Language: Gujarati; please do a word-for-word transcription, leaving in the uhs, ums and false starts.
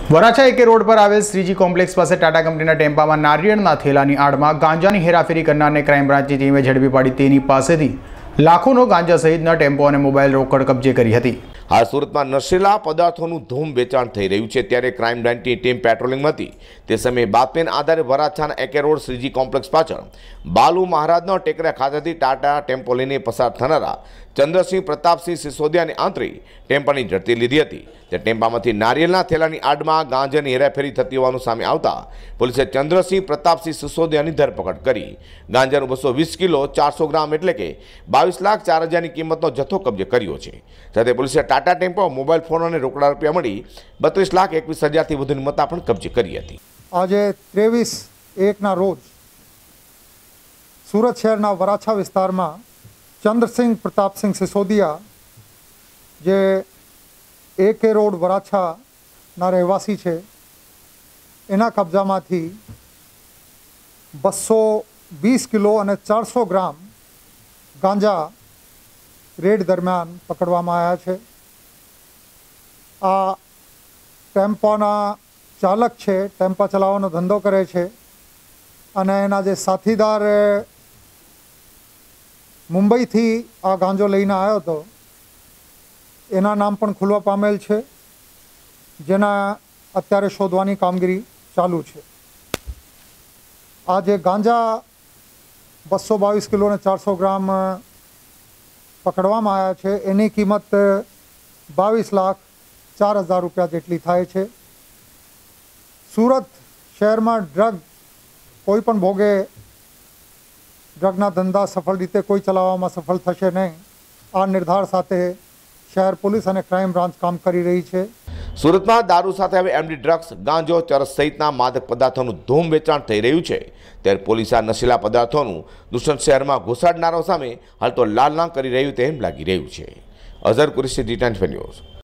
વરાછા એકે રોડ પર આવેલ શ્રીજી કોમ્પ્લેક્સ પાસે ટાટા કંપનીના ટેમ્પામાં નારિયેળના થેલાની આડમાં ગાંજાની હેરાફેરી કરનારને ક્રાઇમ બ્રાન્ચની ટીમે ઝડપી પાડી તેની પાસેથી લાખોનો ગાંજા સહિતના ટેમ્પો અને મોબાઈલ રોકડ કબજે કરી હતી। હાલ સુરતમાં નશીલા પદાર્થોનું ધૂમ વેચાણ થઈ રહ્યું છે, ત્યારે ક્રાઇમ બ્રાન્ચની ટીમ પેટ્રોલિંગમાં હતી। તે સમયે બાતમીના આધારે વરાછાના એકે રોડ શ્રીજી કોમ્પ્લેક્સ પાછળ બાલુ મહારાજનો ટેકરા ખાતેથી ટાટા ટેમ્પો લઈને પસાર થનારા ચંદ્રસિંહ પ્રતાપસિંહ સિસોદિયાની આંતરી ટેમ્પાની ઝડપી લીધી હતી। તે ટેમ્પામાંથી નારિયેળના થેલાની આડમાં ગાંજાની હેરાફેરી થતી હોવાનું સામે આવતા પોલીસે ચંદ્રસિંહ પ્રતાપસિંહ સિસોદિયાની ધરપકડ કરી ગાંજાનું બસો વીસ કિલો ચારસો ગ્રામ એટલે કે બાવીસ લાખ ચાર હજારની કિંમતનો જથ્થો કબજે કર્યો છે। સાથે પોલીસે ટાટા ટેમ્પો, મોબાઈલ ફોન અને રોકડા રૂપિયા મળી બત્રીસ લાખ એકવીસ હજારથી વધુની મત્તા પણ કબજે કરી હતી। આજે ત્રેવીસ એકના રોજ સુરત શહેરના વરાછા વિસ્તારમાં ચંદ્રસિંહ પ્રતાપસિંહ સિસોદિયા જે એકે રોડ વરાછાના રહેવાસી છે, એના કબજામાંથી બસો વીસ કિલો અને ચારસો ગ્રામ ગાંજા રેડ દરમિયાન પકડવામાં આવ્યા છે। આ ટેમ્પોના ચાલક છે, ટેમ્પા ચલાવવાનો ધંધો કરે છે અને એના જે સાથીદાર મુંબઈથી આ ગાંજો લઈને આવ્યો હતો એના નામ પણ ખુલવા પામેલ છે, જેના અત્યારે શોધવાની કામગીરી ચાલુ છે। આ જે ગાંજા બસો બાવીસ કિલો અને ચારસો ગ્રામ પકડવામાં આવ્યા છે એની કિંમત બાવીસ લાખ ચાર હજાર રૂપિયા જેટલી થાય છે। સુરત શહેરમાં ડ્રગ કોઈ પણ ભોગે ડ્રગના ધંધા સફળ રીતે કોઈ ચલાવવામાં સફળ થશે નહીં, આ નિર્ધાર સાથે શહેર પોલીસ અને ક્રાઇમ બ્રાન્ચ કામ કરી રહી છે। સુરતમાં દારૂ સાથે હવે એમડી ડ્રગ્સ, ગાંજો, ચરસ સહિતના માદક પદાર્થોનું ધૂમ વેચાણ થઈ રહ્યું છે, ત્યારે પોલીસ આ નશીલા પદાર્થોનું દૂષણ શહેરમાં ઘુસાડનારાઓ સામે હાલ તો લાલ ના કરી રહ્યું તેમ લાગી રહ્યું છે। Azhar Qureshi, G twenty four news.